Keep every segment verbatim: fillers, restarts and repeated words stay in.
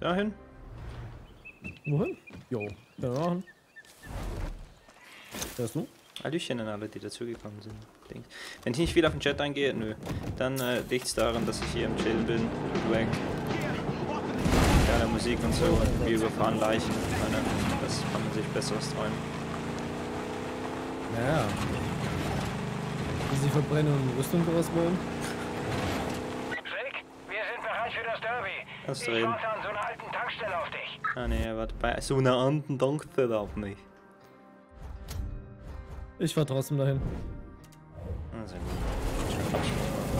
Dahin? Wohin? Jo, können wir machen. Hörst du? Hallöchen an alle, die dazugekommen sind. Denk. Wenn ich nicht viel auf den Chat eingehe, nö. Dann äh, liegt es daran, dass ich hier im Chillen bin. Weg. Geile Musik und so. Und wir überfahren Leichen. Meine, das kann man sich besseres träumen. Naja. Wie sie verbrennen und Rüstung daraus bauen? Rick, wir sind bereit für das Derby. Lass Ich reden. warte an so einer alten Tankstelle auf dich. Ah ne, warte, bei so einer anderen Tankstelle auf mich. Ich fahr trotzdem dahin. Ah, sehr gut. Schön Abschluss.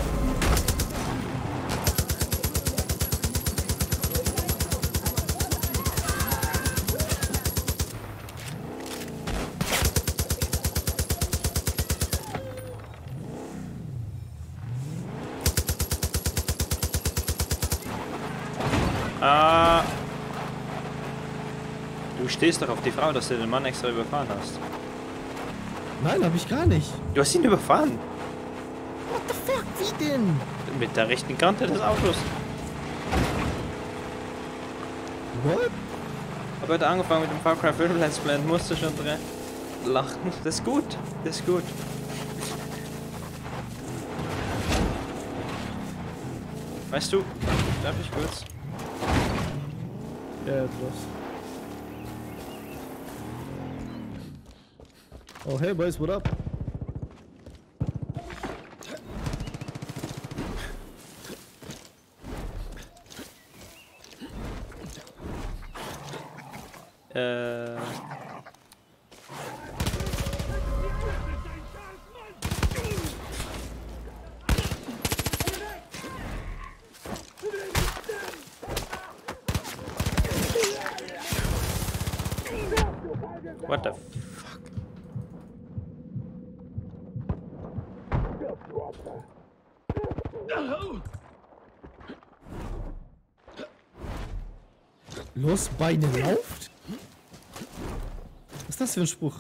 Ah. Du stehst doch auf die Frau, dass du den Mann extra überfahren hast. Nein, hab ich gar nicht. Du hast ihn überfahren. What the fuck? Wie denn? Mit der rechten Kante des Autos. What? Hab heute angefangen mit dem Far Cry fünf Let's Play und musste schon drin lachen. Das ist gut. Das ist gut. Weißt du, darf ich kurz? Ja, jetzt los. Oh, hey boys, what up? Äh. What the fuck? Los, Beine lauft? Was ist das für ein Spruch?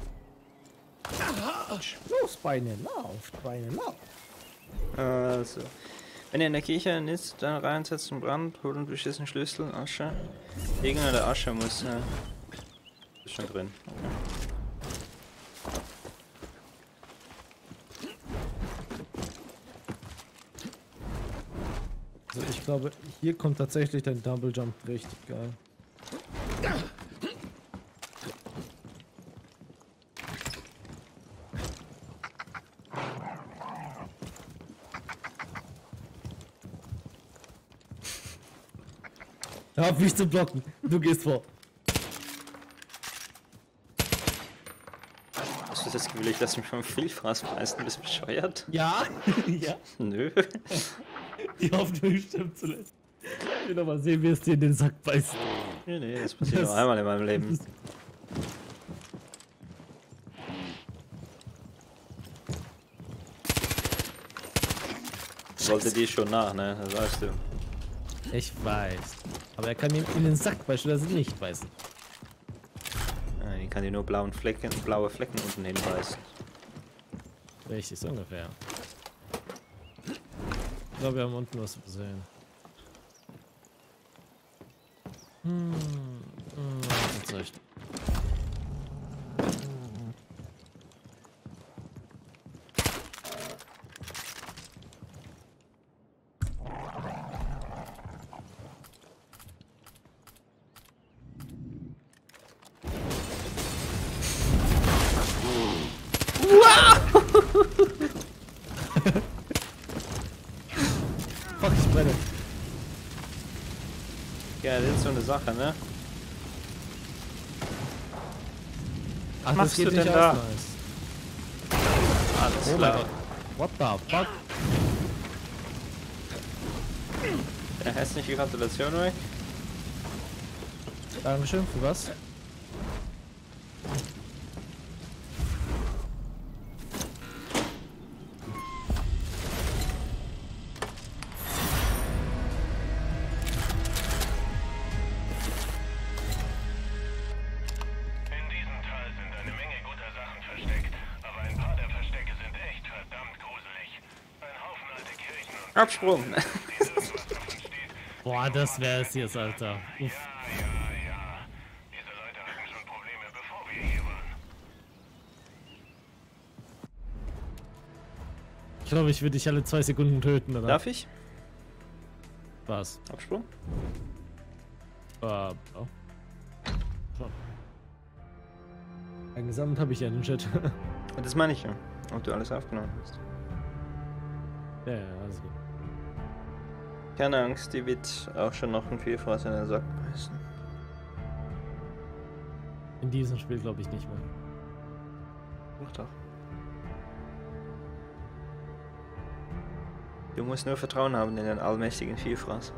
Los, Beine lauft, Beine lauft. Also. Wenn ihr in der Kirche nitzt, dann reinsetzt einen Brand, holt einen beschissenen Schlüssel, Asche. Irgendeiner der Asche muss. Ja. Ist schon drin. Okay. Also ich glaube, hier kommt tatsächlich dein Double Jump richtig geil. Hab mich zu blocken. Du gehst vor. Hast du das Gefühl, ich lasse mich vom Vielfraß beißen? Bist du bescheuert? Ja. Ja. Nö. Die Hoffnung stimmt zuletzt. Ich will noch mal sehen, wie es dir in den Sack beißt. Nee, nee, das passiert Das- nur einmal in meinem Leben. Sollte die schon nach, ne? Das weißt du. Ich weiß. Aber er kann mir in den Sack beispielsweise nicht beißen. Ja, die kann die nur blauen Flecken, blaue Flecken unten hinbeißen. Richtig, so ungefähr. Ich glaube, wir haben unten was gesehen. Hm, hm, das ist recht. Fuck, ich brenne. Ja, das ist so eine Sache, ne? Ach, machst das geht du nicht denn aus, da? nice. Alles Oh mein klar. Gott. What the fuck? Ja, herzliche Gratulation, Rick. Dankeschön, für was? In diesem Tal sind eine Menge guter Sachen versteckt, aber ein paar der Verstecke sind echt verdammt gruselig. Ein Haufen alte Kirchen und Absprung. die irgendwas davon steht, Boah, das wär's jetzt, Alter. Uff. Ja, ja, ja. Diese Leute hatten schon Probleme, bevor wir hier waren. Ich glaube, ich würde dich alle zwei Sekunden töten, oder? Darf ich? Was? Absprung? Äh, ja. Schon. Eingesammelt habe ich ja den Chat. Und das meine ich ja. Ob du alles aufgenommen hast. Ja, ja, alles gut. Keine Angst, die wird auch schon noch ein Vielfraß in den Sack beißen. In diesem Spiel glaube ich nicht mehr. Doch, doch. Du musst nur Vertrauen haben in den allmächtigen Vielfraß.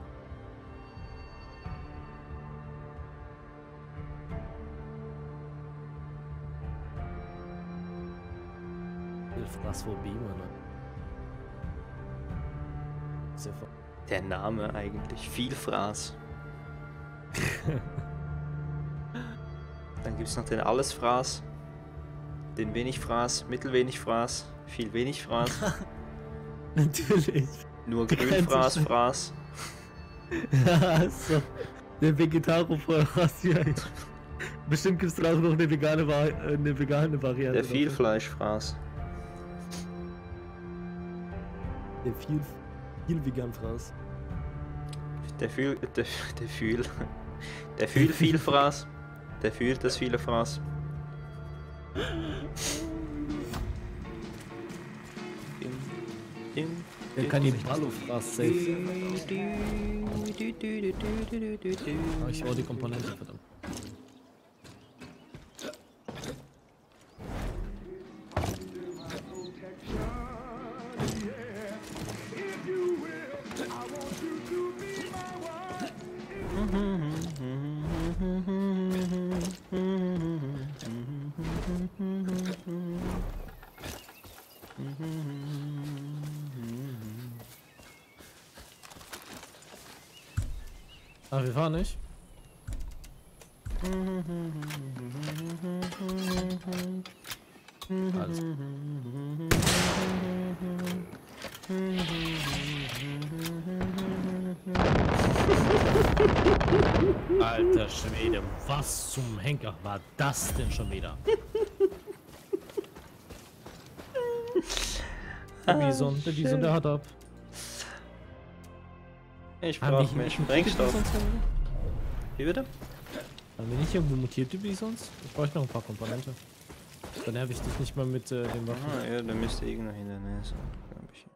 Vielfraßphobie, Mann. Ist ja voll. Der Name eigentlich, Vielfraß. Dann gibt es noch den Allesfraß, den Wenigfraß, Mittelwenigfraß, viel Wenigfraß, Natürlich. nur Der kennt sich Grünfraß, schon. Fraß. Ja, so. Der Vegetaro-Fraß hier. Bestimmt gibt es da auch noch eine vegane, Vari äh, eine vegane Variante. Der davon. Vielfleischfraß. Der viel, viel vegan Fraß. Der Fühl, der, der Fühl, der Fühl Vielfraß. Der fühlt das viele Fraß. Der Kannibalo-Fraß safe. Ah, ich hau die Komponente, verdammt. Ah, wir fahren nicht. Alles. Alter Schwede, was zum Henker war das denn schon wieder? Der Bison, der Bison, der hat ab. Ich Haben wir brauche hier mehr nicht mutierte Sprengstoff. Bisons irgendwo? Wie bitte? Haben wir nicht irgendwo mutierte Bisons? Ich brauche noch ein paar Komponente. Dann nerv ich dich nicht mal mit äh, den Waffen. Ah, ja, der müsste irgendwo in der Nähe sein, glaube ich.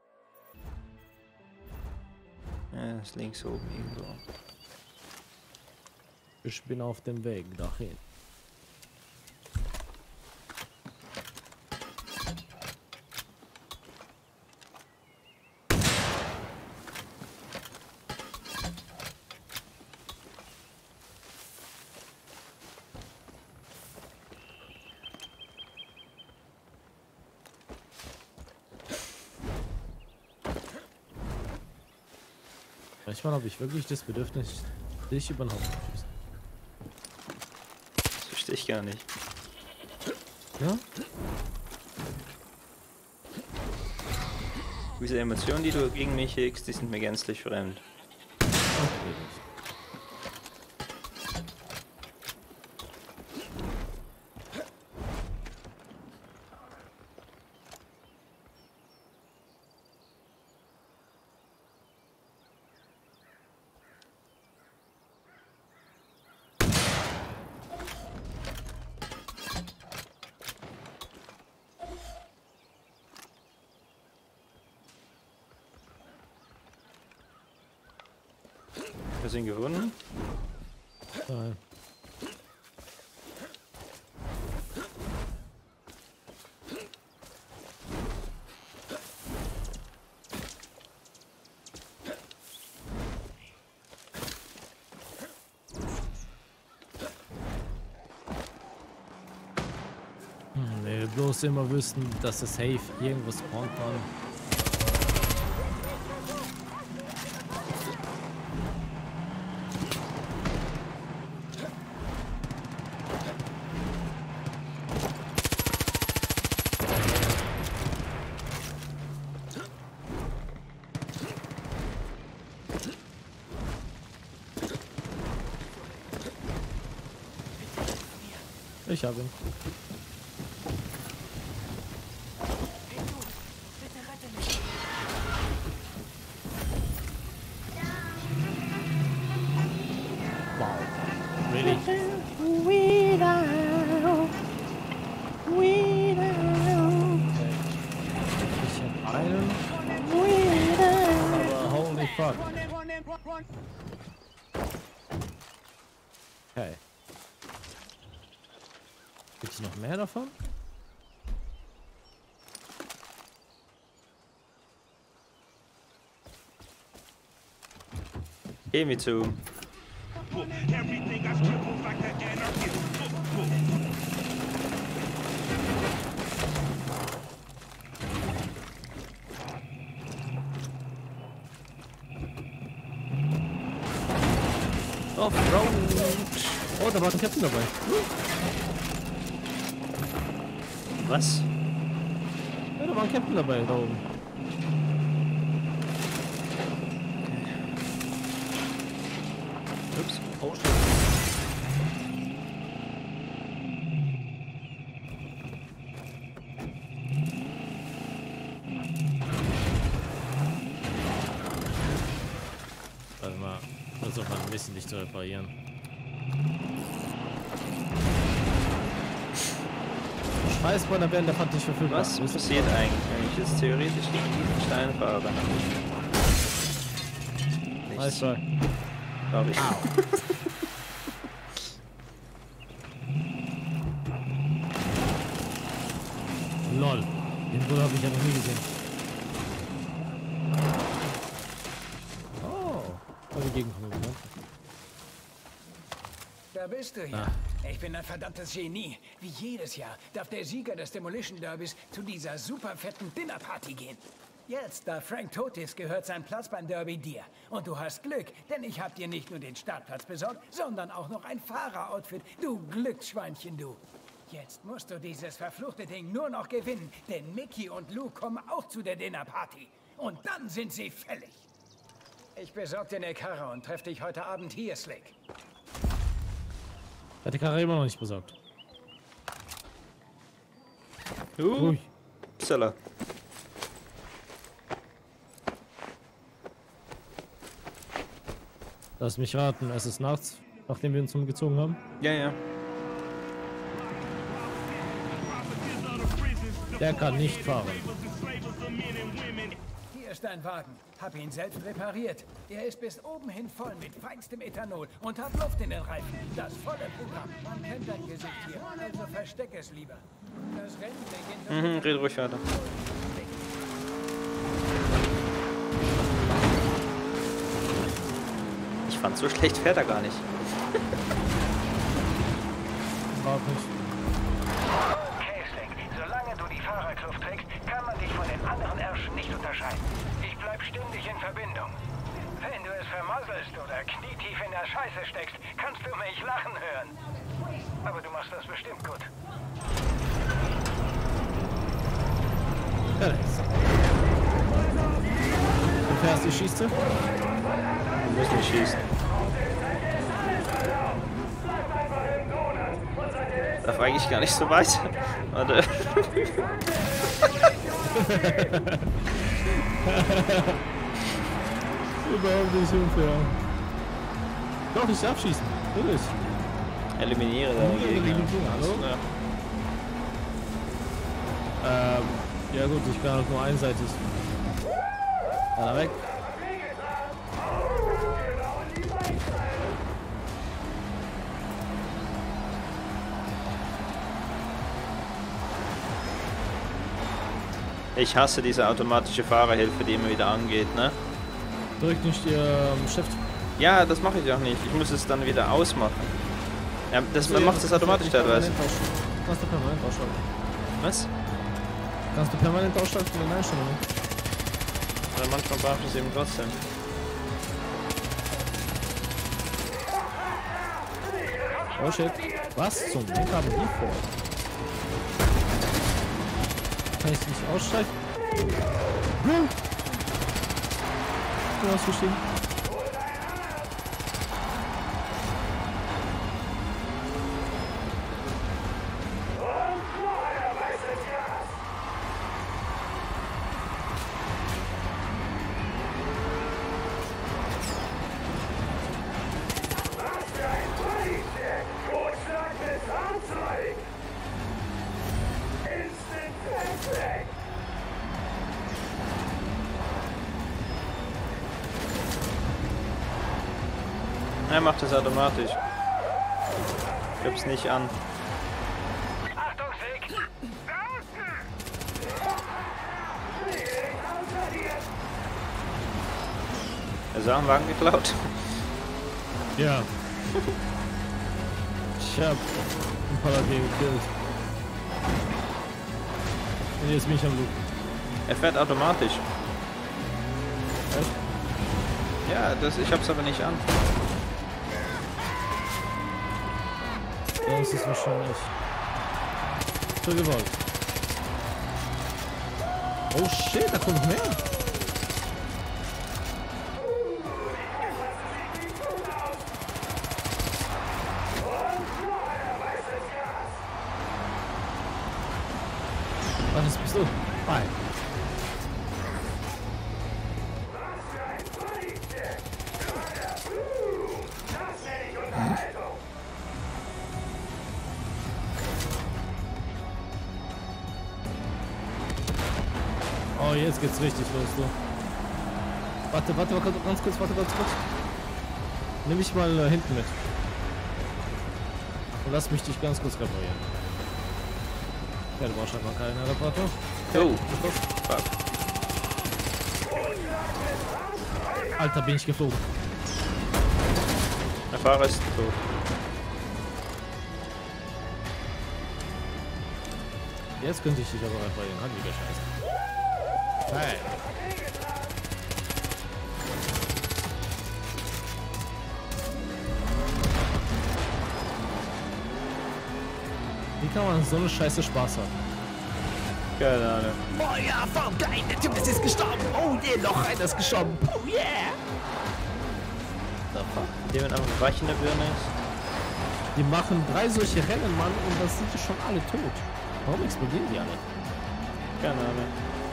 Ja, ist links oben irgendwo. Ich bin auf dem Weg dahin. Manchmal habe ich wirklich das Bedürfnis, dich über den Haufen zu schießen. Das verstehe ich gar nicht. Ja? Diese Emotionen, die du gegen mich hegst, die sind mir gänzlich fremd. Okay. Wir sind gewonnen. Nein. Hm, nee, bloß immer wüssten, dass das Safe irgendwo spawnen kann. Ich hab ihn. Wow. Really? Ich hab einen. Aber holy fuck. Okay. Gibt es noch mehr davon? Geh mir zu. Everything I strip off like that anarchist. Offroad. Oh, da war ein Captain dabei. Was? Ja, da war ein Captain dabei, da oben. Ups. Oh, shit. Warte mal, versuch mal ein bisschen dich zu reparieren. Scheißbäume werden der Fahrt nicht verfügbar. Was passiert eigentlich, wenn ich jetzt theoretisch gegen diesen Stein fahre? Nice try. Glaube ich. Lol. Den Bull habe ich ja noch nie gesehen. Oh. Aber gegenkommen, ne? Da bist du ja. Ich bin ein verdammtes Genie. Wie jedes Jahr darf der Sieger des Demolition Derbys zu dieser super fetten Dinnerparty gehen. Jetzt, da Frank tot ist, gehört sein Platz beim Derby dir. Und du hast Glück, denn ich habe dir nicht nur den Startplatz besorgt, sondern auch noch ein Fahreroutfit. Du Glücksschweinchen, du. Jetzt musst du dieses verfluchte Ding nur noch gewinnen, denn Mickey und Lou kommen auch zu der Dinnerparty. Und dann sind sie fällig. Ich besorg dir eine Karre und treff dich heute Abend hier, Slick. Hat die Karre immer noch nicht besorgt. Uh, Ruhig. Upsala. Lass mich raten, es ist nachts, nachdem wir uns umgezogen haben. Ja, ja. Der kann nicht fahren. Hier ist dein Wagen. Hab ihn selbst repariert. Er ist bis oben hin voll mit feinstem Ethanol und hat Luft in den Reifen. Das volle Programm. Man kennt dein Gesicht hier, also versteck es lieber. Das Rennen beginnt... Mhm, red ruhig weiter. Ich fand, so schlecht fährt er gar nicht. Überhaupt nicht. Okay, Slick. Solange du die Fahrerkluft trägst, kann man dich von den anderen Ärschen nicht unterscheiden. Ich bleib ständig in Verbindung. Wenn du es vermasselst oder knietief in der Scheiße steckst, kannst du mich lachen hören. Aber du machst das bestimmt gut. Alex. Du fährst, ich schieße. Du musst nicht schießen. Darf eigentlich gar nicht so weit. Warte. Überhaupt nicht unfair. Doch, ich darf schießen. Wirklich. Eliminiere deine Gegner. Hallo? Ja. Ähm, ja gut, ich bin halt nur einseitig. Einer weg. Ich hasse diese automatische Fahrerhilfe, die immer wieder angeht, ne? Drück nicht ihr ähm, Shift. Ja, das mache ich auch nicht. Ich muss es dann wieder ausmachen. Ja, das, man macht das automatisch teilweise. Kannst du permanent ausschalten. Was? Kannst du permanent ausschalten in den Einstellungen. Aber manchmal braucht es eben trotzdem. Oh shit. Was zum Henker haben die vor? Kann ich nicht aussteigen? Hm. Du hast verstehen. Er macht das automatisch. Ich hab's nicht an. Achtung, Sieg! Er hat einen Wagen geklaut. Ja. Ich hab ein Paladin gekillt. Und jetzt bin ich am Loop. Er fährt automatisch. Echt? Ja, das, ich hab's aber nicht an. Ja, das ist wahrscheinlich zur Gewalt. Oh shit, da kommt mehr. Was bist du? Hi. Oh, jetzt geht's richtig los, du. Warte, warte, warte, ganz kurz, warte, ganz kurz. Nimm mich mal äh, hinten mit. Und lass mich dich ganz kurz reparieren. Ja, du brauchst einfach keinen Reparatur. Oh, fuck. Alter, bin ich geflogen. Der Fahrer ist tot. Jetzt könnte ich dich aber reparieren. Handliger Scheiße. Hey. Wie kann man so eine Scheiße Spaß haben? Keine Ahnung. Oh ja, voll geil, der Typ ist jetzt gestorben. Oh yeah, noch einer ist gestorben. Oh yeah. Der mit einem Weichen der Birne ist. Die machen drei solche Rennen, Mann, und das sind die schon alle tot. Warum explodieren die alle? Keine Ahnung.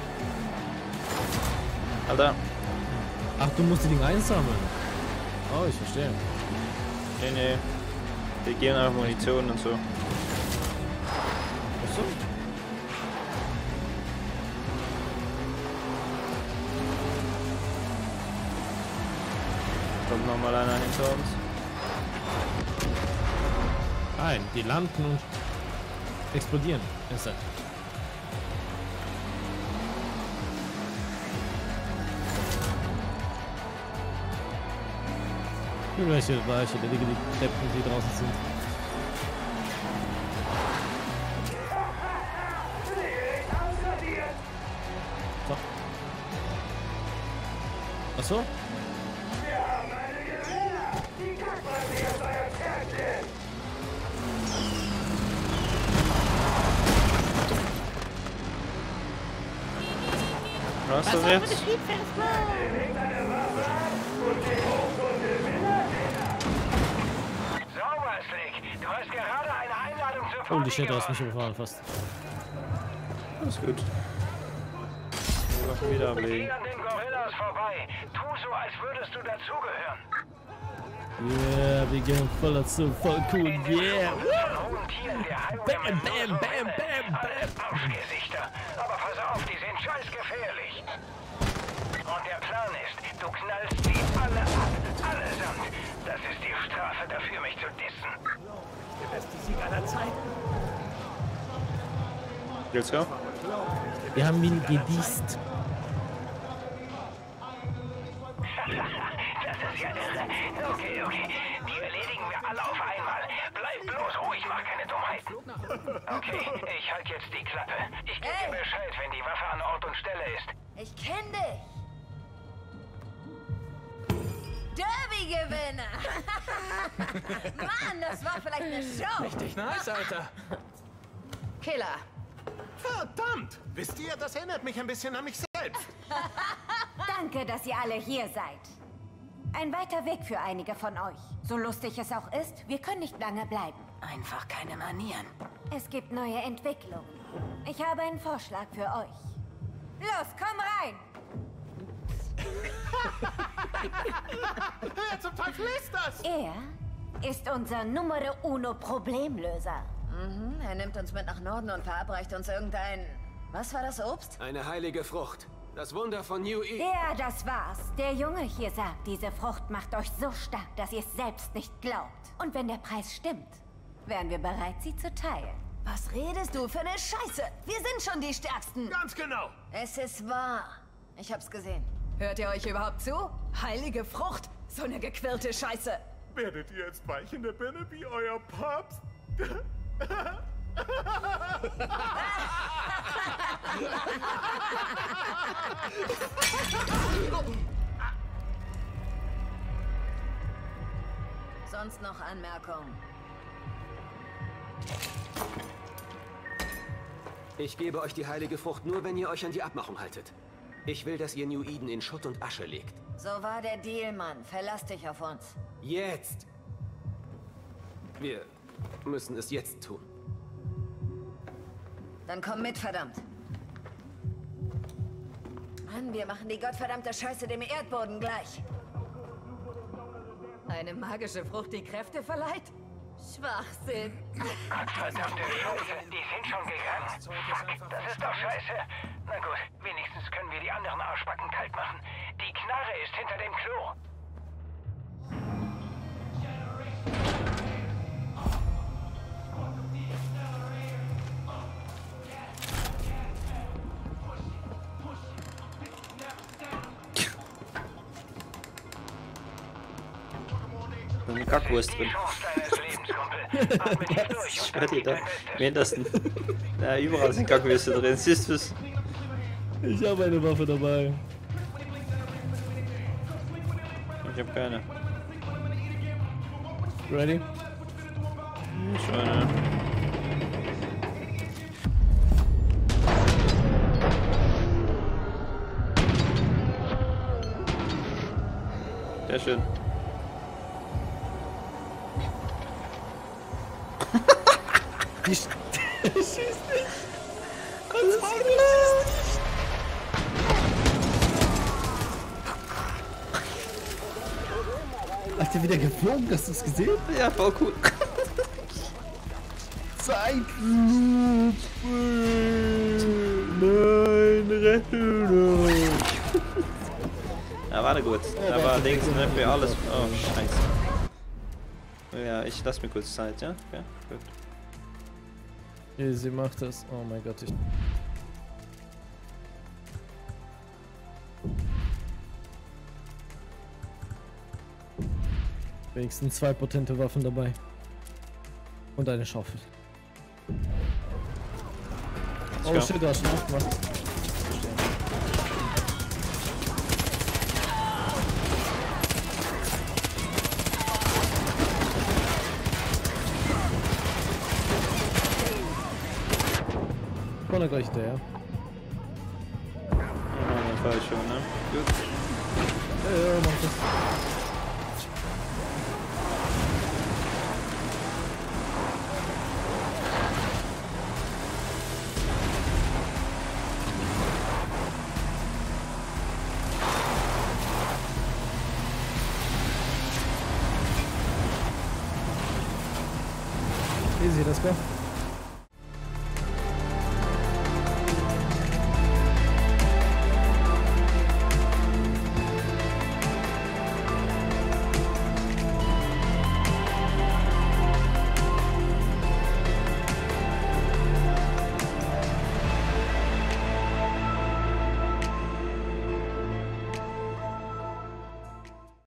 Alter. Ach, du musst die Dinge einsammeln. Oh, ich verstehe. Nee, nee. Die gehen einfach Munition und so. Achso. Kommt nochmal einer hinter uns. Nein, die landen und explodieren. Ist das. Welche Weiche, die Deppen, die draußen sind. So. Achso? Was ist das jetzt? Du hast gerade eine Einladung zur Party. Holy shit, du hast mich überfahren fast. Alles gut. Wir machen wieder Geh ablegen. an den Gorillas vorbei. Tu so, als würdest du dazugehören. Yeah, wir gehen voll dazu, voll cool, yeah! Von hohen Tieren der Highwaymen Bam, bam, nur so bam, Rennen. bam, bam. Alles Arschgesichter. Aber pass auf, die sind scheiß gefährlich. Und der Plan ist, du knallst sie alle ab. Allesamt. Das ist die Strafe dafür, mich zu dissen. Der beste Sieg aller Zeiten. Let's go. Wir haben ihn gedießt. Das ist ja irre. Okay, okay. Die erledigen wir alle auf einmal. Bleib bloß ruhig, mach keine Dummheiten. Okay, ich halte jetzt die Klappe. Ich gebe dir Bescheid, wenn die Waffe an Ort und Stelle ist. Ich kenn dich. Derby-Gewinner. Mann, das war vielleicht eine Show. Richtig nice, Alter. Killer. Verdammt! Wisst ihr, das erinnert mich ein bisschen an mich selbst. Danke, dass ihr alle hier seid. Ein weiter Weg für einige von euch. So lustig es auch ist, wir können nicht lange bleiben. Einfach keine Manieren. Es gibt neue Entwicklungen. Ich habe einen Vorschlag für euch. Los, komm rein! Wer zum Teufel ist das? Er ist unser Numero Uno Problemlöser. Mhm, er nimmt uns mit nach Norden und verabreicht uns irgendein... Was war das Obst? Eine heilige Frucht. Das Wunder von New Eden. Ja, das war's. Der Junge hier sagt, diese Frucht macht euch so stark, dass ihr es selbst nicht glaubt. Und wenn der Preis stimmt, wären wir bereit, sie zu teilen. Was redest du für eine Scheiße? Wir sind schon die Stärksten. Ganz genau. Es ist wahr. Ich hab's gesehen. Hört ihr euch überhaupt zu? Heilige Frucht. So eine gequirlte Scheiße. Werdet ihr jetzt weich in der Birne wie euer Papst? Sonst noch Anmerkungen? Ich gebe euch die heilige Frucht nur, wenn ihr euch an die Abmachung haltet. Ich will, dass ihr New Eden in Schutt und Asche legt. So war der Deal, Mann. Verlass dich auf uns. Jetzt! Wir müssen es jetzt tun. Dann komm mit, verdammt. Mann, wir machen die gottverdammte Scheiße dem Erdboden gleich. Eine magische Frucht, die Kräfte verleiht? Schwachsinn. Gottverdammte Scheiße, die sind schon gegangen. Fuck, das ist doch scheiße. Na gut, wenigstens können wir die anderen Arschbacken kalt machen. Die Knarre ist hinter dem Klo. Eine Kackwurst drin. Ich schwör dir da. Im Hintersten. Ja, überall sind Kackwürste drin. Siehst du's? Ich habe eine Waffe dabei. Ich hab keine. Ready? Schon, ja. Sehr schön. Die sch schießt nicht! Das war Ach, der wieder geflogen, hast du es gesehen? Ja, voll cool. Zeitlupe! Nein, rette! Ja, warte gut. Da war links ne, für alles. Oh, scheiße. Ja, ich lass mir kurz Zeit, ja? Ja, gut. Sie macht das. Oh mein Gott, ich. Wenigstens zwei potente Waffen dabei. Und eine Schaufel. Oh go. shit, da ist noch was. Vorne gleich der, ja. Ja, dann fahr ich schon, ne? Gut. Ja, ja, mach das. Easy, let's go.